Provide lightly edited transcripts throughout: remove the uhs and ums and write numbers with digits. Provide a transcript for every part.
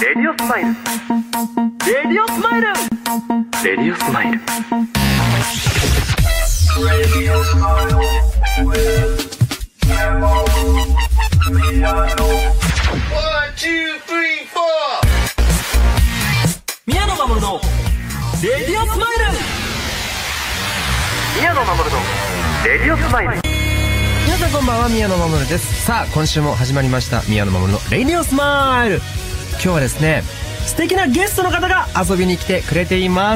レディオスマイルレディオスマイルレディオスマイル宮野真守のレディオスマイル宮野真守のレディオスマイル。 皆さんこんばんは、宮野真守です。さあ今週も始まりました宮野真守のレディオスマイル。今日はですね、素敵なゲストの方が遊びに来てくれています。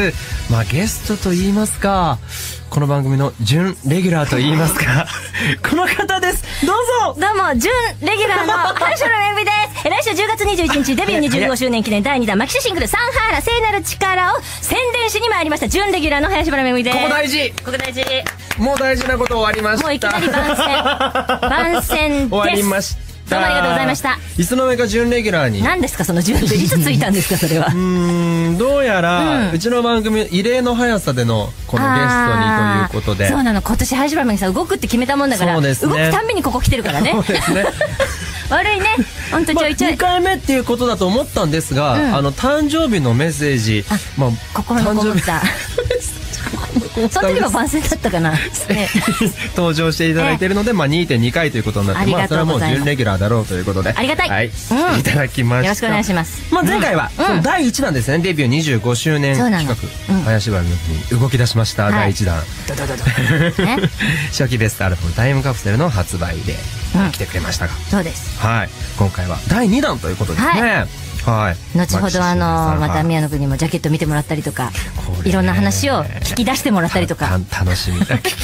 まあゲストと言いますか、この番組の準レギュラーと言いますかこの方です。どうぞ。 どうも、準レギュラーの林原めぐみです。来週10月21日デビュー25周年記念第2弾マキシシングルサンハーラ聖なる力を宣伝しに参りました。準レギュラーの林原めぐみです。 ここ大事。 ここ大事。 もう大事なこと終わりました。 もういきなり番宣です。 終わりました。 どうもありがとうございました。 いつの間にか準レギュラーに。 何ですかその準っていつついたんですかそれは。 どうやら、うちの番組異例の速さでのこのゲストにということで。 そうなの、今年林原めぐみさん動くって決めたもんだから、 そうですね、 動くたんびにここ来てるからね。そうですね。悪いね、ほんとちょいちょい。 2回目っていうことだと思ったんですが、誕生日のメッセージ、 心のこもったその時は番宣だったかな、 登場していただいているので、2.2 回ということになって、それはもう準レギュラーだろうということでありがたい、 はい、いただきました。 よろしくお願いします。 前回は第1弾ですね、デビュー25周年企画、林原めぐみに動き出しました第1弾、初期ベストアルバムタイムカプセルの発売で来てくれましたが、 そうです。 はい、今回は第2弾ということですね。はい、 後ほどまた宮野君にもジャケット見てもらったりとか、いろんな話を聞き出してもらったりとか、 楽しみだ。聞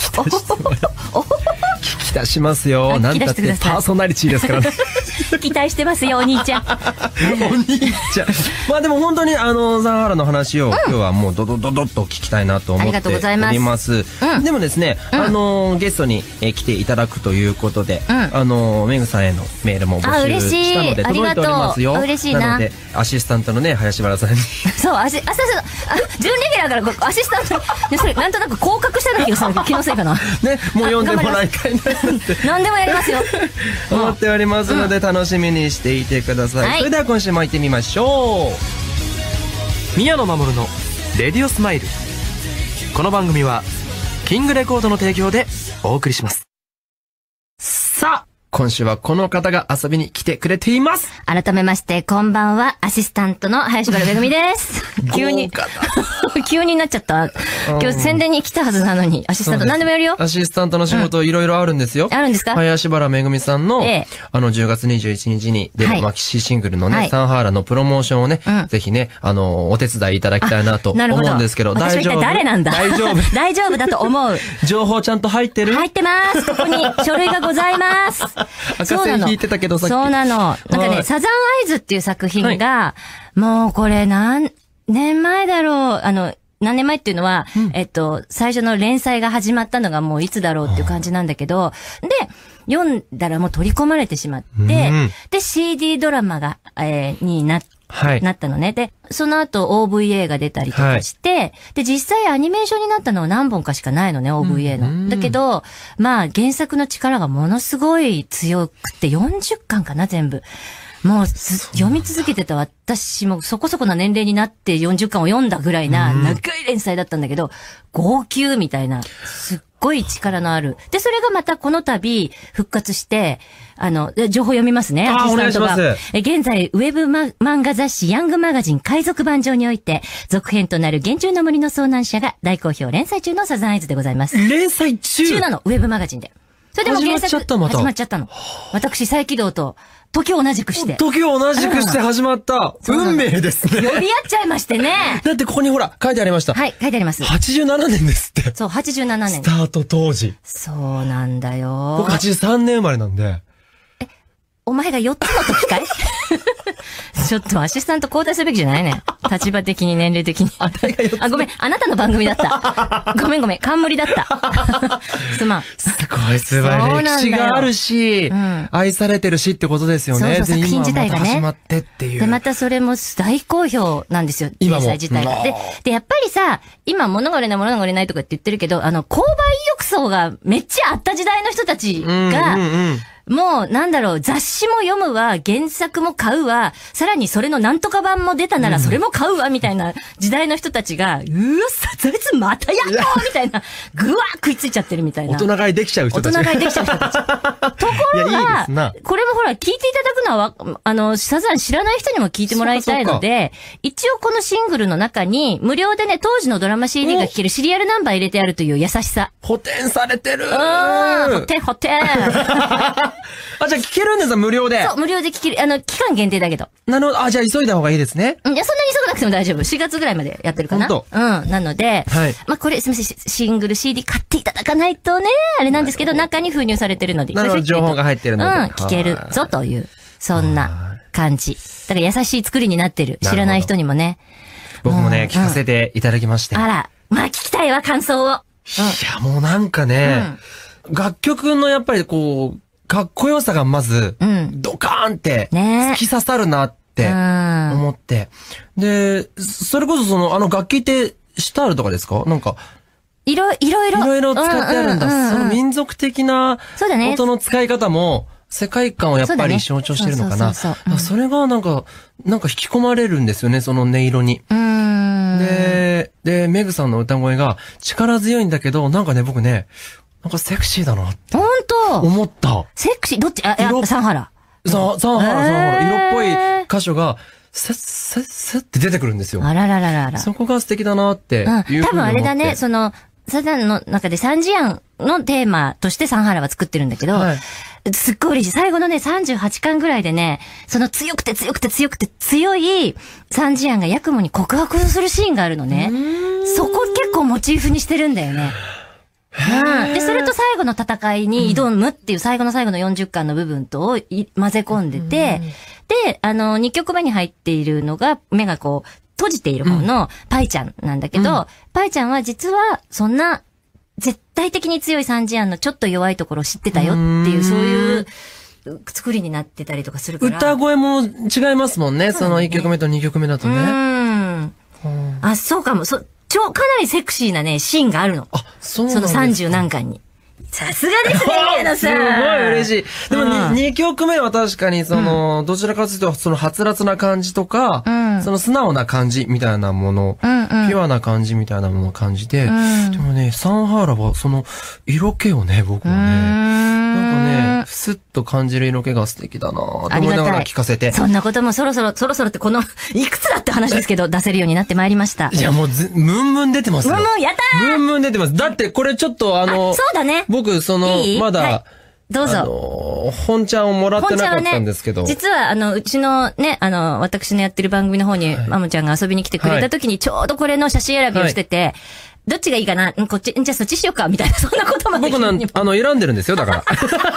き出しますよ。なんだってパーソナリティですからね。 期待してますよお兄ちゃん。 お兄ちゃん。まあでも本当にサンハーラの話を今日はもうドドドドッと聞きたいなと思っております。でもですね、ゲストに来ていただくということで、めぐさんへのメールも募集したので届いておりますよ。 嬉しいな。 なのでアシスタントのね林原さんに、 そう準レギュラーからアシスタント、それなんとなく降格したような気がする。気のせいかな。 ね、もう読んでもらいたいなって何でもやりますよ。 思っておりますので楽しみにしていてください。それでは今週も行ってみましょう。 宮野真守のレディオスマイル。この番組はキングレコードの提供でお送りします。 さあ今週はこの方が遊びに来てくれています。 改めましてこんばんは、アシスタントの林原めぐみです。急に急になっちゃった。今日宣伝に来たはずなのにアシスタント何でもやるよ。 アシスタントの仕事いろいろあるんですよ。 あるんですか。 林原めぐみさんの10月21日に出るマキシシングルのねサンハーラのプロモーションをね、ぜひねお手伝いいただきたいなと思うんですけど、大丈夫？ 誰なんだ。大丈夫。大丈夫だと思う。 情報ちゃんと入ってる？ 入ってます。ここに書類がございます。 赤線引いてたけどさっき。 そうなの。なんかね、サザンアイズっていう作品が、もうこれ何年前だろう。何年前っていうのは、最初の連載が始まったのがもういつだろうっていう感じなんだけど、で、読んだらもう取り込まれてしまって、で、CD ドラマが、になったのね。で、その後 OVA が出たりとかして、で、実際アニメーションになったのは何本かしかないのね、OVA の。だけど、まあ原作の力がものすごい強くて、40巻かな、全部。もう読み続けてた私もそこそこな年齢になって40巻を読んだぐらいな長い連載だったんだけど、号泣みたいな、すっごい力のある。で、それがまたこの度復活して、情報読みますね。 アシスタントが。 現在、ウェブ漫画雑誌ヤングマガジン海賊版上において、続編となる幻獣の森の遭難者が大好評連載中のサザンアイズでございます。 連載中なの、ウェブマガジンで。それでも原作始まっちゃったの。私、再起動と、時を同じくして。 時を同じくして始まった。運命ですね。 呼び合っちゃいましてね。 だってここにほら、書いてありました。 はい、書いてあります。 87年ですって。 そう、87年。 スタート当時。 そうなんだよ。 僕83年生まれなんで。 お前が4つの時かいちょっとアシスタント交代するべきじゃないね。立場的に年齢的に。ごめん、あなたの番組だった。ごめん、冠だった。すまん。 すごい素晴らしい。歴史があるし、愛されてるしってことですよね。 そう、作品自体がね。 始まってっていう。 で、またそれも大好評なんですよ。連載自体が。で、やっぱりさ、今物が売れないとかって言ってるけど、購買意欲層がめっちゃあった時代の人たちが、 もう、なんだろう、雑誌も読むわ、原作も買うわ、さらにそれのなんとか版も出たならそれも買うわ、みたいな時代の人たちが、うわ、そいつまたやろうみたいな、ぐわー食いついちゃってるみたいな。 大人買いできちゃう人たち。 大人買いできちゃう人たち。ところいやいいでがすな、 これもほら、聞いていただくのは、サザン知らない人にも聞いてもらいたいので、一応このシングルの中に、無料でね、当時のドラマ CD が聴けるシリアルナンバー入れてあるという優しさ。 補填されてる補填。 あ、じゃあ聞けるんですか無料で。 そう、無料で聴ける。期間限定だけど。 なるほど。あ、じゃあ急いだ方がいいですね。 いや、そんなに急がなくても大丈夫。4月ぐらいまでやってるかな。 ほんと。 なので、 はい。 まあ、これ、すみません、シングル CD 買っていただかないとね、あれなんですけど、中に封入されてるので。 なるほど、情報が入ってるので。 聞けるぞという、そんな感じ。だから優しい作りになってる。知らない人にもね。 僕もね、聞かせていただきまして。 あら、まあ聞きたいわ、感想を。いや、もうなんかね、楽曲のやっぱりこう、かっこよさがまず、ドカーンって、突き刺さるなって思って。で、それこそ楽器ってシタールとかですか？なんか、いろいろ使ってあるんだ。その民族的な音の使い方も、世界観をやっぱり象徴してるのかな。それがなんか引き込まれるんですよね、その音色に。で、メグさんの歌声が力強いんだけど、なんかね、僕ね、なんかセクシーだなって。 ほんと思った。 セクシーどっちサンハラ。 サンハラ。色っぽい箇所が、スッって出てくるんですよ。 あららららら。 そこが素敵だなっていうふうに思って。 多分あれだね、サザンの中でサンジアンのテーマとしてサンハラは作ってるんだけど、すっごい嬉しい。最後のね、38巻ぐらいでね、その強いサンジアンがヤクモに告白するシーンがあるのね。そこ結構モチーフにしてるんだよね。で、それと最後の戦いに挑むっていう最後の40巻の部分とを混ぜ込んでて、で、2曲目に入っているのが、目がこう、閉じている方のパイちゃんなんだけど、パイちゃんは実はそんな絶対的に強いサンジアンのちょっと弱いところを知ってたよっていう、そういう作りになってたりとかするから。 歌声も違いますもんね。その1曲目と2曲目だとね。 あ、そうかも。かなりセクシーなね、シーンがあるの。 あ、そうなんですか。その30何巻に。さすがですね、宮野さん。 すごい嬉しい。でも2曲目は確かにどちらかというとそのはつらつな感じとか、その素直な感じみたいなもの、ピュアな感じみたいなものを感じて、でもね、サンハーラはその色気をね、僕はね、なんかね、スッと感じる色気が素敵だなと思いながら聞かせて。 そんなこともそろそろってこの、いくつだって話ですけど、出せるようになってまいりました。 いやもうムンムン出てますよ。 ムンムンやったームンムン出てます。だってこれちょっとそうだね。 僕まだ、 どうぞ。 本ちゃんをもらってなかったんですけど。 実はうちのね、私のやってる番組の方に、マモちゃんが遊びに来てくれた時にちょうどこれの写真選びをしてて、どっちがいいかなこっち、じゃあそっちしようかみたいな、そんなことまで。 僕選んでるんですよ、だから。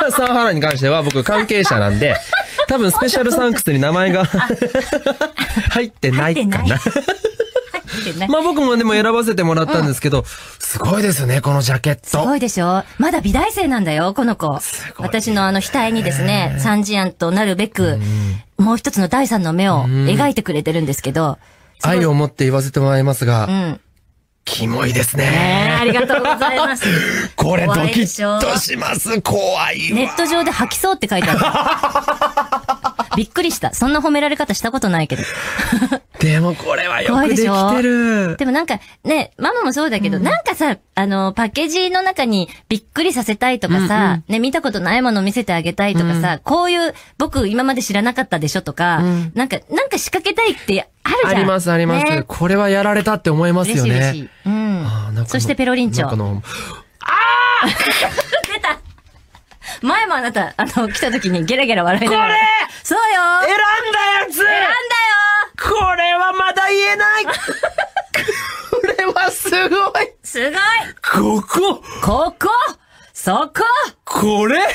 サンハラに関しては僕関係者なんで、多分スペシャルサンクスに名前が入ってないかな。まあ僕もでも選ばせてもらったんですけど、すごいですよね、このジャケット。 すごいでしょ？まだ美大生なんだよ、この子。私の額にですね、サンジアンとなるべく、もう一つの第三の目を描いてくれてるんですけど。 愛を持って言わせてもらいますが、キモいですね。 ありがとうございます。 これドキッとします。怖いわ。 ネット上で吐きそうって書いてある。びっくりした。そんな褒められ方したことないけど。 でもこれはよくできてる。 でもなんかね、ママもそうだけど、なんかさ、パッケージの中にびっくりさせたいとかさ、ね、見たことないもの見せてあげたいとかさ、こういう僕今まで知らなかったでしょとか、なんか仕掛けたいってあるじゃん。 ありますあります。これはやられたって思いますよね。 嬉しい。そしてペロリンチョ。出た前もあなた、来た時にゲラゲラ笑いながら。 これそうよ選んだやつ選んだよこれはまだ言えないこれはすごいすごいそここれ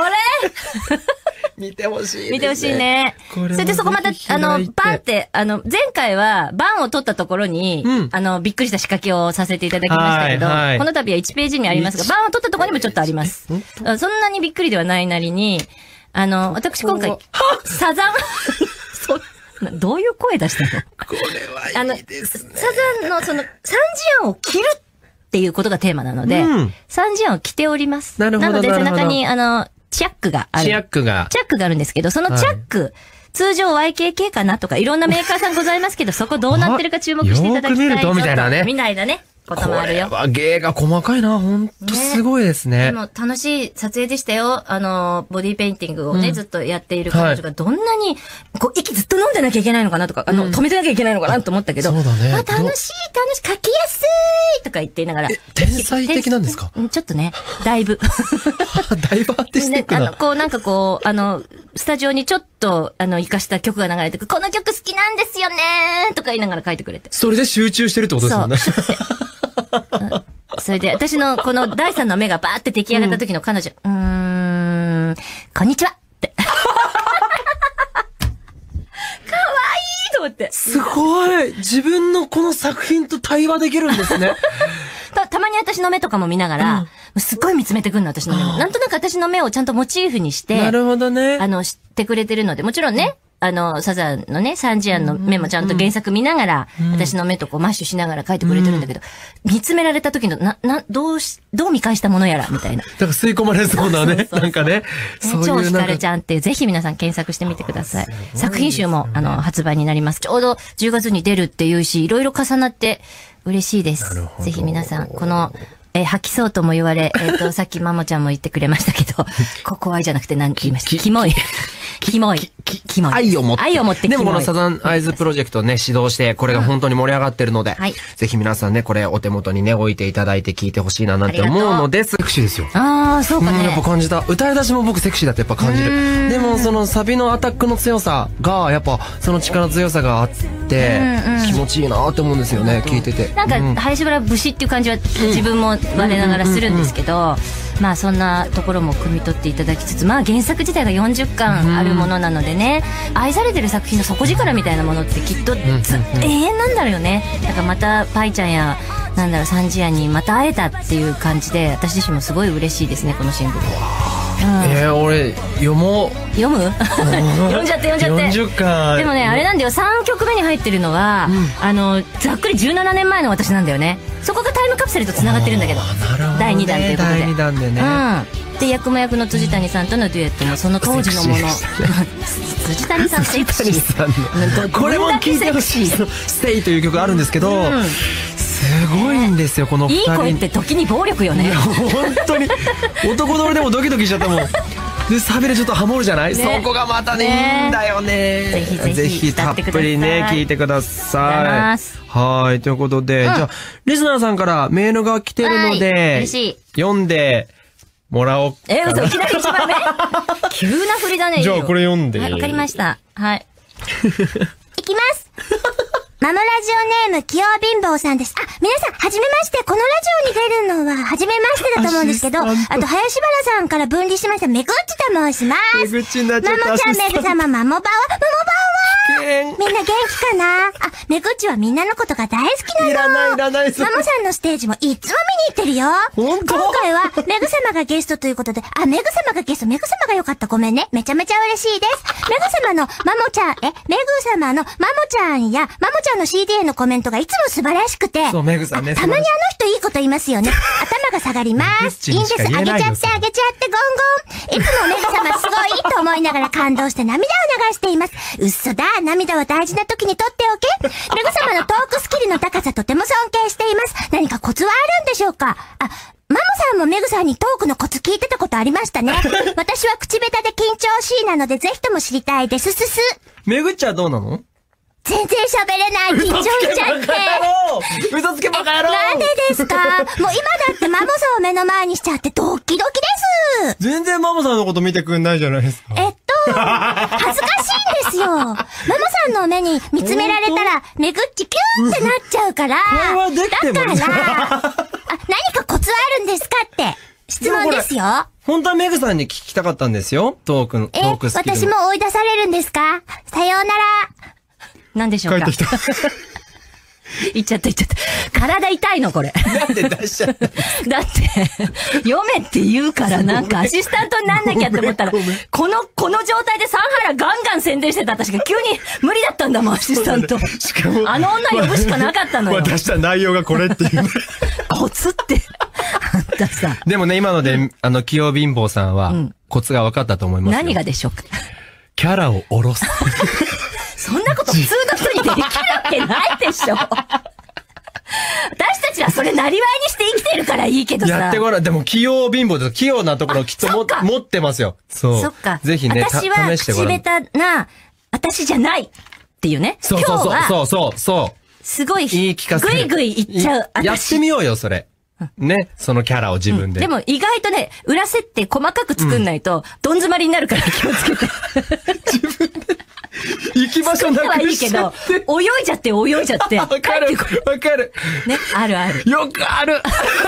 見てほしいですね。 見てほしいね。それでそこまた、バンって、前回はバンを取ったところに、びっくりした仕掛けをさせていただきましたけど、この度は1ページにありますが、バンを取ったところにもちょっとあります。そんなにびっくりではないなりに、私今回、サザン、どういう声出したの？ これはいいですね。 サザンのサンジアンを着るっていうことがテーマなので、サンジアンを着ております。 なるほど。 なので背中に、 チャックがある。 チャックがあるんですけど、そのチャック、通常 YKK かなとかいろんなメーカーさんございますけど、そこどうなってるか注目していただきたい。 よく見るとみたいなね。 みたいなね。こともあるよ。 これは芸が細かいな。ほんとすごいですね。 でも楽しい撮影でしたよ。ボディペインティングをね、ずっとやっている彼女がどんなに、こう、息ずっと飲んでなきゃいけないのかなとか、止めてなきゃいけないのかなと思ったけど、 そうだね。 楽しい、書きやすいとか言っていながら。 天才的なんですか？ ちょっとね、だいぶ。 だいぶアーティスティックな。 スタジオにちょっと、活かした曲が流れてくる。この曲好きなんですよねとか言いながら書いてくれて。 それで集中してるってことですよね。 それで、私のこの第三の目がバーって出来上がった時の彼女、こんにちはって。かわいいと思って。 すごい！自分のこの作品と対話できるんですね。 たまに私の目とかも見ながら、すっごい見つめてくんの、私の目も。なんとなく私の目をちゃんとモチーフにして、 なるほどね。 知ってくれてるので、もちろんね、サザンのね、サンジアンの目もちゃんと原作見ながら、私の目とこうマッシュしながら描いてくれてるんだけど、見つめられた時の、どう見返したものやら、みたいな。 だから吸い込まれそうなね、なんかね。 超ひかるちゃんって、ぜひ皆さん検索してみてください。作品集も、発売になります。ちょうど10月に出るっていうし、いろいろ重なって嬉しいです。ぜひ皆さん、この、吐きそうとも言われ、さっきマモちゃんも言ってくれましたけど、怖いじゃなくて何て言いました？キモい。キモい。 愛を持って。 愛を持ってキモい。 でもこのサザンアイズプロジェクトをね、指導して、これが本当に盛り上がってるので、ぜひ皆さんね、これお手元にね、置いていただいて聞いてほしいななんて思うので、セクシーですよ。 ああ、そうかね。 やっぱ感じた。歌い出しも僕セクシーだってやっぱ感じる。でもそのサビのアタックの強さが、やっぱその力強さがあって、気持ちいいなって思うんですよね、聞いてて。 なんか、林原節っていう感じは自分も我ながらするんですけど、まあそんなところも汲み取っていただきつつ、まあ原作自体が40巻あるものなのでね、愛されてる作品の底力みたいなものってきっと永遠なんだろうよね。だからまたパイちゃんやサンジアンにまた会えたっていう感じで、私自身もすごい嬉しいですね、このシングル。 俺読もう。 読む読んじゃって 40巻。 でもね、あれなんだよ、3曲目に入ってるのは、ざっくり17年前の私なんだよね。そこがタイムカプセルと繋がってるんだけど、第2弾ということで。 第2弾でね。 で、ヤクモ役の辻谷さんとのデュエットもその当時のもの。辻谷さんセクシー。 これも聞いてほしい。ステイという曲あるんですけど、すごいんですよ、この2人。 いい声って時に暴力よね。 本当に。男の俺でもドキドキしちゃったもん。で、サビでちょっとハモるじゃない？そこがまたね、いいんだよね。ぜひたっぷりね、聞いてください。はい、ということで、じゃあ、リスナーさんからメールが来てるので、読んでもらおうかな。 嘘、いきなり一番目急な振りだね。 じゃあ、これ読んで。 はい、わかりました。はい。 いきます。マモラジオネーム、器用貧乏さんです。皆さん、はじめまして。このラジオに出るのは、はじめましてだと思うんですけど、あと、林原さんから分離しました、めぐっちと申します。 めぐっちになっちゃった。 マモちゃん、めぐさま、マモバはみんな元気かな？めぐっちはみんなのことが大好きなの。 いらない。 マモさんのステージもいつも見に行ってるよ。 本当？ 今回は、めぐさまがゲストということで、めぐさまがゲスト、めぐさまがよかった。ごめんね。めちゃめちゃ嬉しいです。めぐさまのマモちゃん、めぐさまのマモちゃんや、マモちゃんの CD へのコメントがいつも素晴らしくて。 そう、めぐさんね。 たまに人いいこと言いますよね。頭が下がります。いいんです。あげちゃって、ゴンゴン。いつもめぐさますごいと思いながら感動して涙を流しています。うっそだ。涙は大事な時に取っておけ。めぐさまのトークスキルの高さとても尊敬しています。何かコツはあるんでしょうか？マモさんもめぐさんにトークのコツ聞いてたことありましたね。私は口下手で緊張しいなのでぜひとも知りたいです。 めぐっちゃんどうなの？ 全然喋れない。緊張しちゃって。 嘘つけバカ野郎！ なんでですか？もう今だってマモさんを目の前にしちゃってドキドキです。 全然マモさんのこと見てくんないじゃないですか。 恥ずかしいんですよ。マモさんの目に見つめられたら、めぐっちキューってなっちゃうから。 これはできてもね。 だから、何かコツはあるんですかって質問ですよ。 本当はメグさんに聞きたかったんですよ。トークスキル。 私も追い出されるんですか？さようなら。 何でしょうか。 帰ってきた。 言っちゃった。体痛いの、これ。 なんで出しちゃっただって、読めって言うからなんかアシスタントになんなきゃって思ったら、この状態でサンハラガンガン宣伝してた私が急に無理だったんだもん、アシスタント。 しかも、 あの女呼ぶしかなかったのよ。 渡した内容がこれっていうね。 コツって。あんたさ。 でもね、今ので、器用貧乏さんは、コツが分かったと思いますよ。 何がでしょうか。 キャラを下ろす。 そんなこと普通の人にできるわけないでしょ。私たちはそれなりわいにして生きてるからいいけどさ。 やってごらん。でも器用貧乏で器用なところきっと持ってますよ。そう。 そっか。 ぜひね、 私は口下手な、私じゃないっていうね。 そう。すごい。いい聞かせ。 ぐいぐい言っちゃう。 やってみようよ、それ。ね、そのキャラを自分で。 でも意外とね、裏設定細かく作んないと、どん詰まりになるから気をつけて。 自分で。行き場所なくしちゃって。 はいいけど、泳いじゃって。 わかる。 ね、ある。 よくある。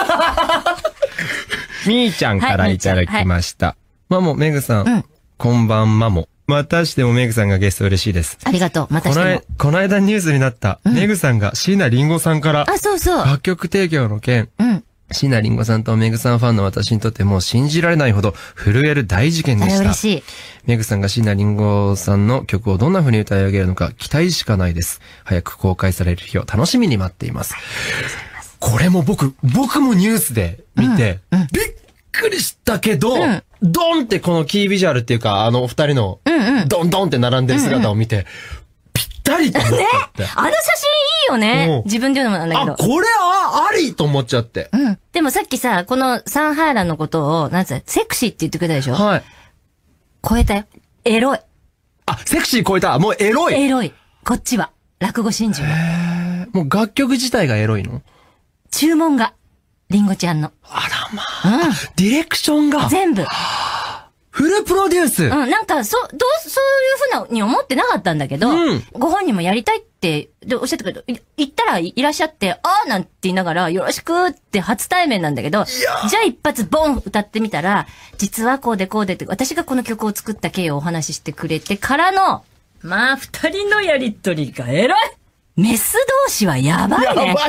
みーちゃんからいただきました。マモ、メグさん。こんばんマモ。またしてもメグさんがゲスト嬉しいです。 ありがとう。またしても。 この間ニュースになった、メグさんが椎名林檎さんから、 そう。 楽曲提供の件。椎名林檎さんとメグさんファンの私にとっても信じられないほど震える大事件でした。 嬉しい。 メグさんが椎名林檎さんの曲をどんな風に歌い上げるのか期待しかないです。早く公開される日を楽しみに待っています。これも僕もニュースで見て、びっくりしたけど、ドンってこのキービジュアルっていうか、お二人の、ドンドンって並んでる姿を見て、ぴったりと思っちゃって。 ね、あの写真いいよね。自分で言うのもなんだけど。 これありと思っちゃって。 でもさっきさ、このサンハーラのことを、セクシーって言ってくれたでしょ？はい。超えたよ。エロい。 セクシー超えた。もうエロい。 エロい。こっちは。落語真珠は。 もう楽曲自体がエロいの？ 注文が。リンゴちゃんの。 あらまあ。ディレクションが。 全部。 フルプロデュース。 なんか、そういうふうに思ってなかったんだけど、ご本人もやりたいって、おっしゃってくれた。行ったらいらっしゃって、なんて言いながら、よろしくって初対面なんだけど、じゃあ一発ボン歌ってみたら、実はこうでって、私がこの曲を作った経緯をお話ししてくれてからの、まあ、二人のやりとりがエロい。メス同士はやばいね。 やばいね。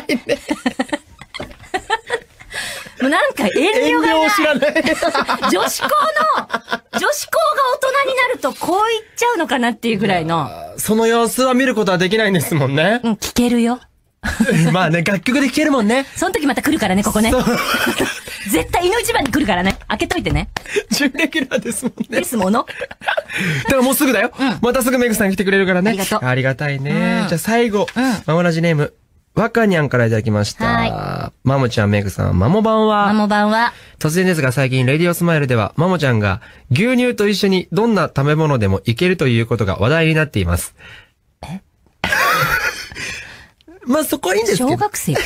もうなんか遠慮がない。 知らない。 女子校が大人になるとこう言っちゃうのかなっていうぐらいの。 その様子は見ることはできないんですもんね。 聞けるよ。 まあね、楽曲で聴けるもんね。 その時また来るからね、ここね。絶対犬一番に来るからね。開けといてね。 準レギュラーですもんね。 ですもの。 だからもうすぐだよ。またすぐメグさん来てくれるからね。 ありがとう。 ありがたいね。じゃあ最後、マモラジネーム。わかにゃんからいただきました。はい。マモちゃん、メグさん、マモ版は。 マモ版は。 突然ですが最近、レディオスマイルでは、マモちゃんが牛乳と一緒にどんな食べ物でもいけるということが話題になっています。まあそこはいいんですけど。 小学生か。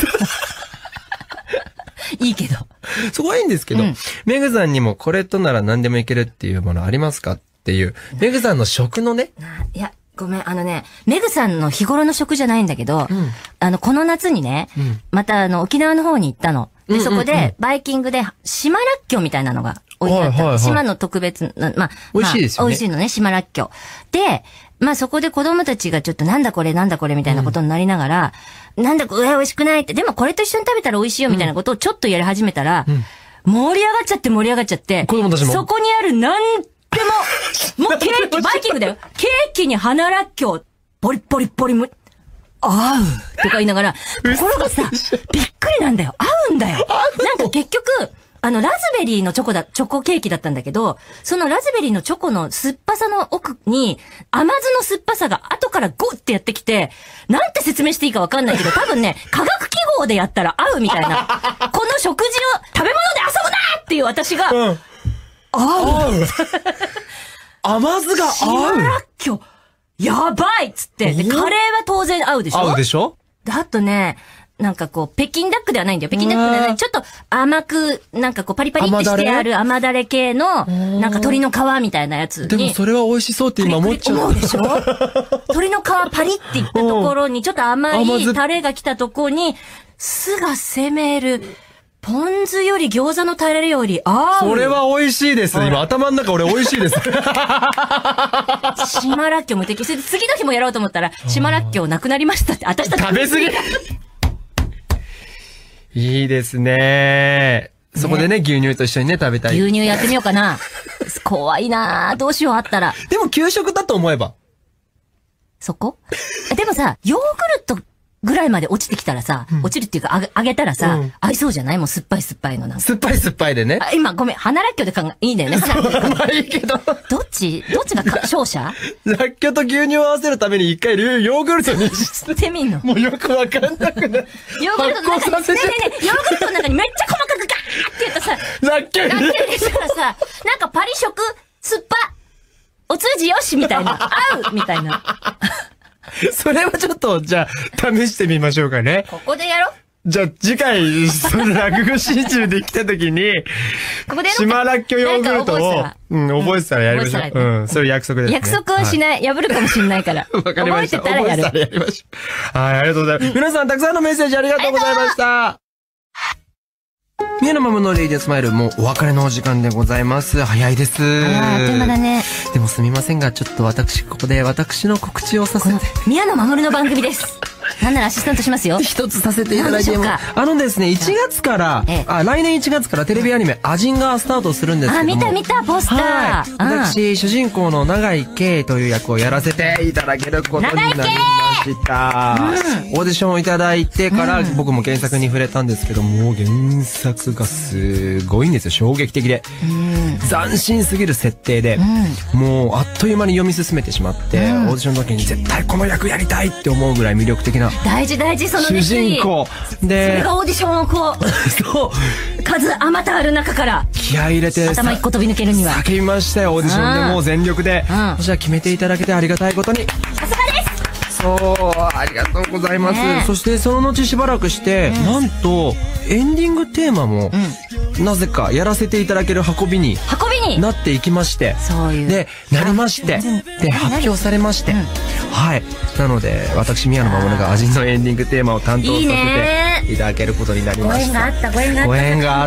いいけど。 そこはいいんですけど、メグさんにもこれとなら何でもいけるっていうものありますかっていう、メグさんの食のね。 いや、ごめん、メグさんの日頃の食じゃないんだけど、この夏にね、また沖縄の方に行ったの。で、そこで、バイキングで、島らっきょうみたいなのが置いてあった。島の特別な、 美味しいですよね。 美味しいのね、島らっきょう。で、そこで子供たちがちょっとなんだこれみたいなことになりながら、なんだこれ美味しくないって、でもこれと一緒に食べたら美味しいよみたいなことをちょっとやり始めたら、盛り上がっちゃって、 子供たちもそこにあるなんでも、もうケーキ、バイキングだよ。ケーキに花らっきょう、ポリポリポリむ、合うとか言いながら、ところがさ、びっくりなんだよ。合うんだよ。なんか結局、ラズベリーのチョコケーキだったんだけど、そのラズベリーのチョコの酸っぱさの奥に、甘酢の酸っぱさが後からゴッってやってきて、なんて説明していいかわかんないけど、多分ね、化学記号でやったら合うみたいな。この食事を食べ物で遊ぶなっていう私が、合う。 甘酢が合う。 島らっきょう、やばいっつって。で、カレーは当然合うでしょ？ 合うでしょ？ あとね、なんかこう、北京ダックではないんだよ。北京ダックではない。ちょっと甘く、なんかこう、パリパリってしてある甘だれ系の、なんか鶏の皮みたいなやつに。 でもそれは美味しそうって今思っちゃう。 思うでしょ？鶏の皮パリっていったところに、ちょっと甘いタレが来たところに、酢が攻める。 ポン酢より餃子のタレよりそれは美味しいです。今頭の中俺美味しいです。 島らっきょう無敵。それで次の日もやろうと思ったら、島らっきょうなくなりましたって。私たち食べ過ぎいいですね。そこでね、牛乳と一緒にね、食べたい。 牛乳やってみようかな。怖いなぁ。どうしよう、あったら。 でも給食だと思えば。 そこでもさ、ヨーグルトぐらいまで落ちてきたらさ、落ちるっていうか、あげたらさ、合いそうじゃない？もう酸っぱい酸っぱいのなんか。 酸っぱい酸っぱいでね。 今、ごめん、花らっきょうでいいんだよね。 まあいいけど。 どっちが勝者？ らっきょうと牛乳を合わせるために一回ヨーグルトにしてみんの。 もうよくわかんなくなる。 ヨーグルトの中に、ねえ、ヨーグルトの中にめっちゃ細かくガーって言ったさ、 らっきょう入れたらさ、なんかパリ食、酸っぱ、お通じよしみたいな、合うみたいな。 それはちょっと、じゃあ、試してみましょうかね。 ここでやろう。 じゃあ、次回、その落語真鍮で来た時に、 ここで島らっきょうヨーグルトを、覚えてたらやりましょう。それ約束ですね。 約束はしない。破るかもしんないから。 わかりました。 覚えてたらやる。 覚えてたらやりましょう。はい、ありがとうございます。皆さん、たくさんのメッセージありがとうございました。宮野真守のレイディオスマイル、もうお別れのお時間でございます。早いです。 あっという間だね。 でもすみませんが、ちょっと私、ここで私の告知をさせて。 宮野真守の番組です。なんならアシスタントしますよ。 一つさせていただいても。ですね、1月から、来年1月からテレビアニメ、アジンがスタートするんですけども。 見た、ポスター。 私、主人公の永井圭という役をやらせていただけることになりました。オーディションをいただいてから、僕も原作に触れたんですけども、原作がすごいんですよ。衝撃的で。斬新すぎる設定で、もうあっという間に読み進めてしまって、オーディションの時に絶対この役やりたいって思うぐらい魅力的な。 大事、その主人公。で、 それがオーディションをこう、 そう。 数あまたある中から、 気合い入れて、 頭一個飛び抜けるには。 叫びましたよ、オーディションでもう全力で。そしたら決めていただけてありがたいことに。 さすがです。 そう、ありがとうございます。そしてその後しばらくして、なんと、エンディングテーマも、なぜかやらせていただける運びになっていきまして、で、なりまして、で、発表されまして、はい。なので、私、宮野真守がアジンのエンディングテーマを担当させていただけることになりました。 ご縁があった、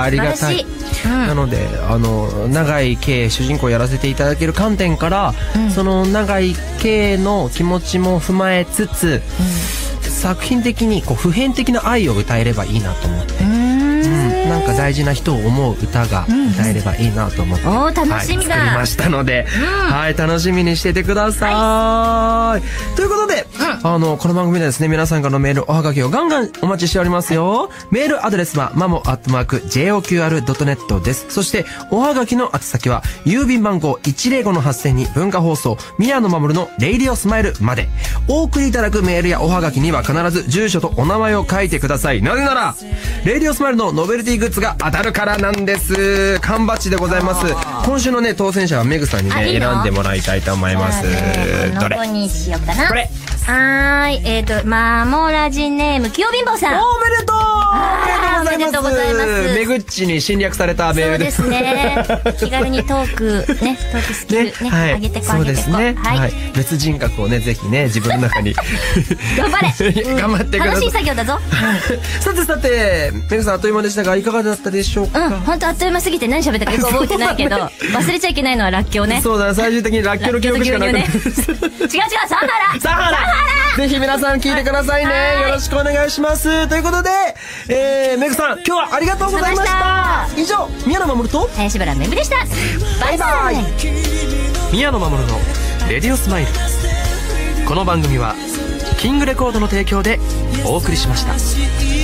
ありがたい。なので、永井圭主人公をやらせていただける観点から、その永井圭の気持ちも踏まえつつ、作品的にこう普遍的な愛を歌えればいいなと思って、なんか大事な人を思う歌が歌えればいいなと思って、 楽しみだ、 作りましたので、はい、楽しみにしててください。ということで、この番組でですね、皆さんからのメール、おはがきをガンガンお待ちしておりますよ。メールアドレスはmamo@joqr.net です。そして、おはがきの宛先は、郵便番号 105-8000 に文化放送、宮野真守のレイディオスマイルまで。お送りいただくメールやおはがきには必ず住所とお名前を書いてください。なぜなら、レイディオスマイルのノベルティグッズが当たるからなんです。缶バッジでございます。今週のね、当選者はメグさんにね、選んでもらいたいと思います。 どれにしようかな。 これ。 マモラジネーム、きよびんぼうさん。 おめでとう。 おめでとうございます。 メグッチに侵略されたメールです。 そうですね。気軽にトークスキルね、上げてこそうですね。はい。別人格をね、ぜひね、自分の中に。 頑張れ。 頑張ってください。 楽しい作業だぞ。 さて、メグさんあっという間でしたが、いかがだったでしょうか？ 本当あっという間すぎて何喋ったかよく覚えてないけど、忘れちゃいけないのはらっきょうね。 そうだ、最終的にらっきょうの記憶しかなくて。違う、 サハラぜひ皆さん聞いてくださいね。よろしくお願いします。ということで、メグさん、今日はありがとうございました。以上、宮野真守と林原めぐでした。バイバイ。 宮野真守のレディオスマイル。この番組はキングレコードの提供でお送りしました。